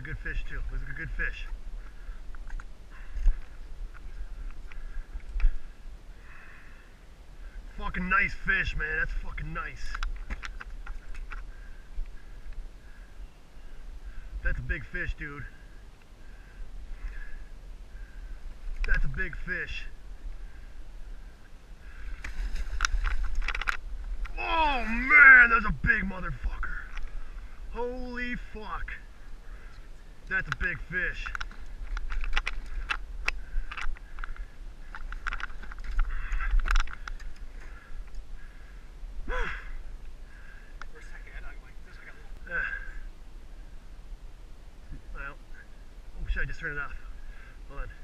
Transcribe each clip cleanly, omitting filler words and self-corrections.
good fish too. Looks like a good fish. Fucking nice fish, man. That's fucking nice. That's a big fish, dude. That's a big fish. Oh man, that's a big motherfucker. Holy fuck. That's a big fish. For a second, I went like this. I got a little. Yeah. Well, oh, should I just turn it off? Hold on.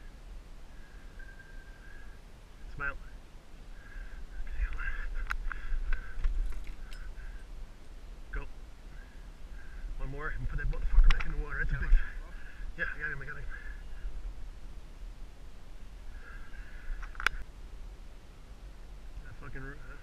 Smile. Okay, hold on. Go. One more and put that motherfucker back in the water. That's a big. Yeah, I got him. I got him. That fucking.